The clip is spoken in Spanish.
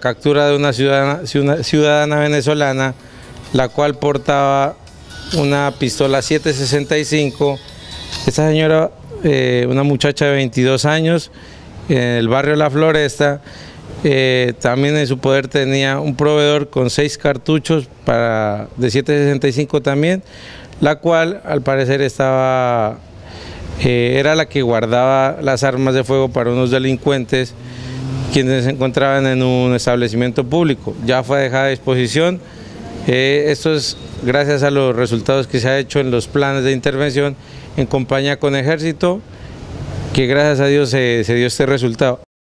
captura de una ciudadana venezolana, la cual portaba una pistola 7.65. Esta señora, una muchacha de 22 años, en el barrio La Floresta, también en su poder tenía un proveedor con 6 cartuchos de 7.65 también, la cual al parecer era la que guardaba las armas de fuego para unos delincuentes quienes se encontraban en un establecimiento público. Ya fue dejada a disposición. Esto es gracias a los resultados que se ha hecho en los planes de intervención en compañía con Ejército, que gracias a Dios se dio este resultado.